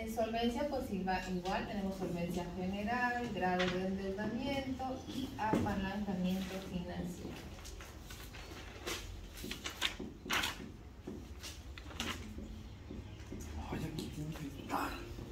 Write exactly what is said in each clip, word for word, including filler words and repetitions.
En solvencia, pues igual tenemos solvencia general, grado de endeudamiento y apalancamiento financiero. Ay, aquí tiene que estar.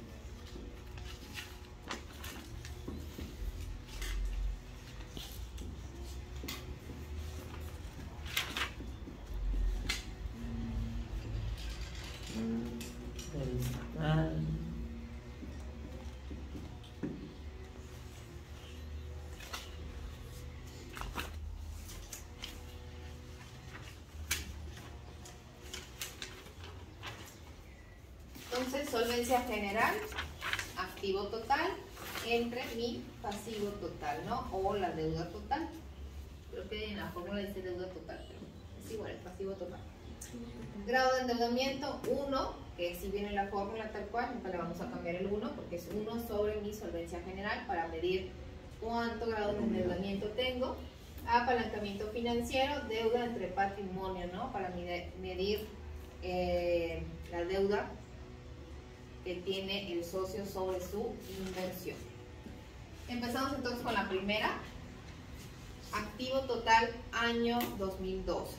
Entonces, solvencia general, activo total, entre mi pasivo total, ¿no? O la deuda total. Creo que en la fórmula dice deuda total, pero es igual, el pasivo total. Grado de endeudamiento, uno, que si viene la fórmula tal cual, nunca le vamos a cambiar el uno, porque es uno sobre mi solvencia general para medir cuánto grado de endeudamiento tengo. Apalancamiento financiero, deuda entre patrimonio, ¿no? Para medir eh, la deuda que tiene el socio sobre su inversión. Empezamos entonces con la primera. Activo total año dos mil doce.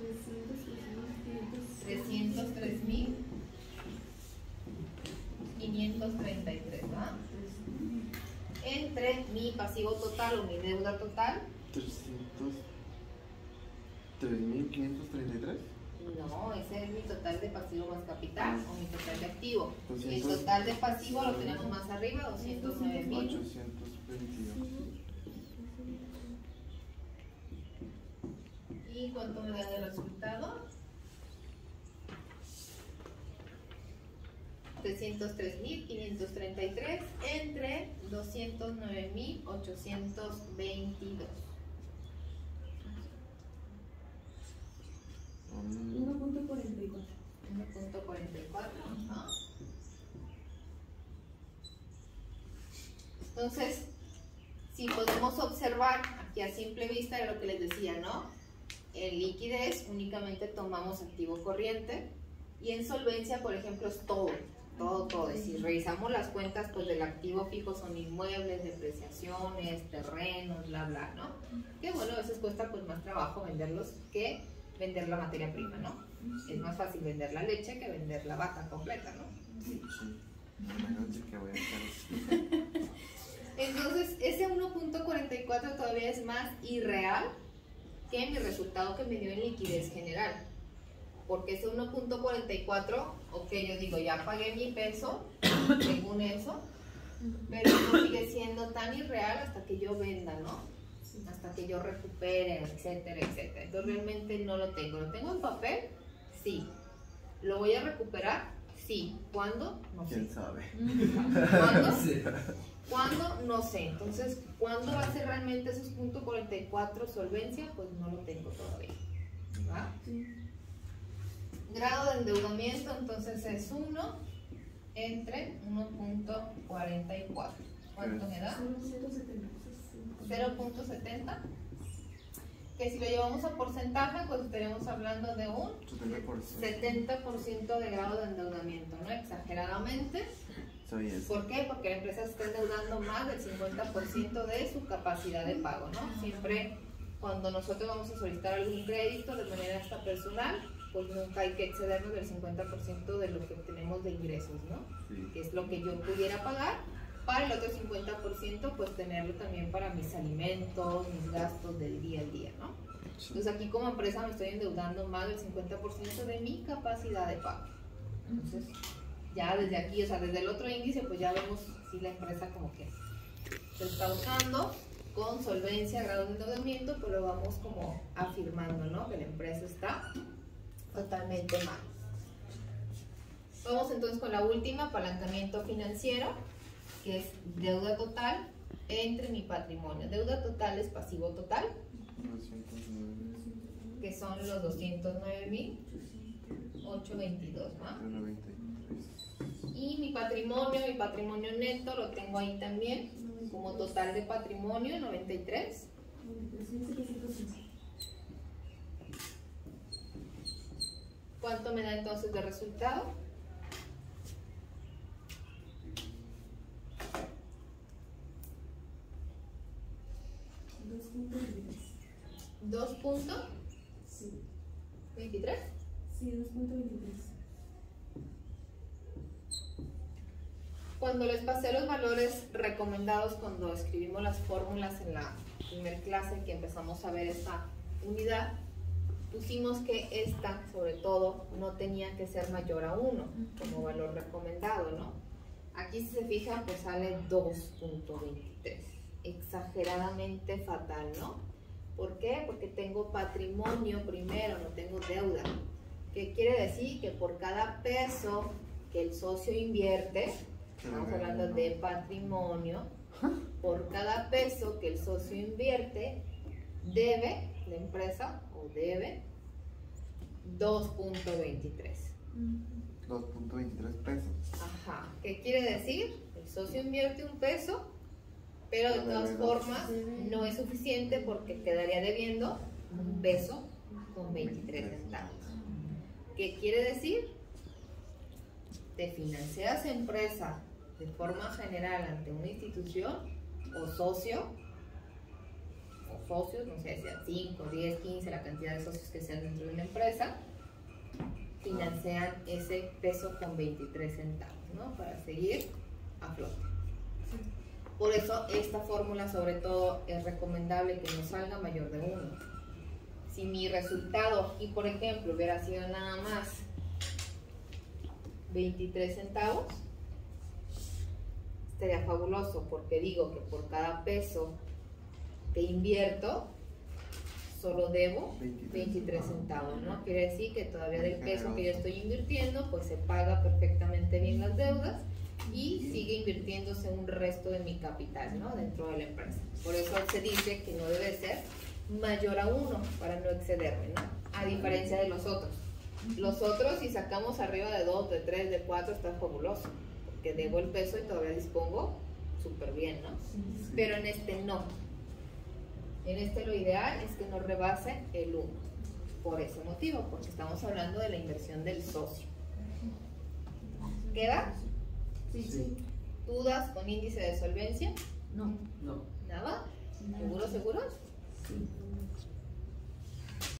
trescientos tres mil quinientos treinta y tres, ¿verdad? Entre mi pasivo total o mi deuda total. trescientos tres mil quinientos treinta y tres. No, ese es mi total de pasivo más capital o mi total de activo. doscientos, y el total de pasivo lo tenemos más arriba, doscientos nueve mil ochocientos veintidós. ¿Y cuánto me da de resultado? trescientos tres mil quinientos treinta y tres entre doscientos nueve mil ochocientos veintidós. uno punto cuarenta y cuatro. uno punto cuarenta y cuatro. Ajá. Entonces, si podemos observar aquí a simple vista de lo que les decía, ¿no? En liquidez únicamente tomamos activo corriente y en solvencia, por ejemplo, es todo, todo, todo. Y si revisamos las cuentas, pues del activo fijo son inmuebles, depreciaciones, terrenos, bla, bla, ¿no? Que bueno, a veces cuesta pues más trabajo venderlos que vender la materia prima, ¿no? Es más fácil vender la leche que vender la vaca completa, ¿no? Sí, sí. Imagínate que voy a estar. Entonces, ese uno punto cuarenta y cuatro todavía es más irreal que mi resultado que me dio en liquidez general. Porque ese uno punto cuarenta y cuatro, ok, yo digo, ya pagué mi peso, según eso, pero no sigue siendo tan irreal hasta que yo venda, ¿no? Hasta que yo recupere, etcétera, etcétera. Entonces realmente no lo tengo. ¿Lo tengo en papel? Sí. ¿Lo voy a recuperar? Sí. ¿Cuándo? No sé. ¿Quién sabe? ¿Cuándo? Sí. ¿Cuándo? No sé. Entonces, ¿cuándo va a ser realmente esos punto cuarenta y cuatro solvencia? Pues no lo tengo todavía. ¿Va? Sí. Grado de endeudamiento, entonces es uno entre uno punto cuarenta y cuatro. ¿Cuánto me da? cero punto setenta. Que si lo llevamos a porcentaje, pues estaríamos hablando de un setenta por ciento. setenta por ciento de grado de endeudamiento, ¿no? Exageradamente. Soy eso. ¿Por qué? Porque la empresa se está endeudando más del cincuenta por ciento de su capacidad de pago, ¿no? Siempre cuando nosotros vamos a solicitar algún crédito de manera extra personal, pues nunca hay que excedernos del cincuenta por ciento de lo que tenemos de ingresos, ¿no? Sí. Que es lo que yo pudiera pagar. Para el otro cincuenta por ciento, pues tenerlo también para mis alimentos, mis gastos del día a día, ¿no? Entonces aquí como empresa me estoy endeudando más del cincuenta por ciento de mi capacidad de pago. Entonces ya desde aquí, o sea, desde el otro índice, pues ya vemos si la empresa como que se está usando con solvencia, grado de endeudamiento, pero lo vamos como afirmando, ¿no? Que la empresa está totalmente mal. Vamos entonces con la última, apalancamiento financiero, que es deuda total entre mi patrimonio. Deuda total es pasivo total, doscientos nueve. que son los doscientos nueve mil ochocientos veintidós, ¿no? noventa y tres. Y mi patrimonio, mi patrimonio neto lo tengo ahí también, como total de patrimonio, noventa y tres. ¿Cuánto me da entonces de resultado? dos punto Sí. veintitrés. Sí, dos punto veintitrés. Cuando les pasé los valores recomendados cuando escribimos las fórmulas en la primer clase que empezamos a ver esta unidad, pusimos que esta, sobre todo, no tenía que ser mayor a uno como valor recomendado, ¿no? Aquí, si se fijan, pues sale dos punto veintitrés. Exageradamente fatal, ¿no? ¿Por qué? Porque tengo patrimonio primero, no tengo deuda. ¿Qué quiere decir? Que por cada peso que el socio invierte, estamos hablando de patrimonio, por cada peso que el socio invierte, debe, la empresa, o debe, dos punto veintitrés. dos punto veintitrés pesos. Ajá. ¿Qué quiere decir? El socio invierte un peso, pero de Pero todas debe dos. formas no es suficiente porque quedaría debiendo un peso con veintitrés centavos. ¿Qué quiere decir? Te financias empresa de forma general ante una institución o socio, o socios, no sé, sean cinco, diez, quince, la cantidad de socios que sean dentro de una empresa, financian ese peso con veintitrés centavos, ¿no? Para seguir a flote. Por eso esta fórmula sobre todo es recomendable que no salga mayor de uno. Si mi resultado, y por ejemplo hubiera sido nada más veintitrés centavos, estaría fabuloso porque digo que por cada peso que invierto solo debo veintitrés centavos, ¿no? Quiere decir que todavía del peso que yo estoy invirtiendo, pues se paga perfectamente bien las deudas y sigue invirtiéndose un resto de mi capital, ¿no? Dentro de la empresa. Por eso se dice que no debe ser mayor a uno para no excederme, ¿no? A diferencia de los otros. Los otros, si sacamos arriba de dos, de tres, de cuatro, está fabuloso, porque debo el peso y todavía dispongo súper bien, ¿no? Pero en este no. En este lo ideal es que no rebase el uno. Por ese motivo, porque estamos hablando de la inversión del socio. ¿Queda? Sí, sí. ¿Dudas con índice de solvencia? No. No. ¿Nada? ¿Seguros, seguros? Sí.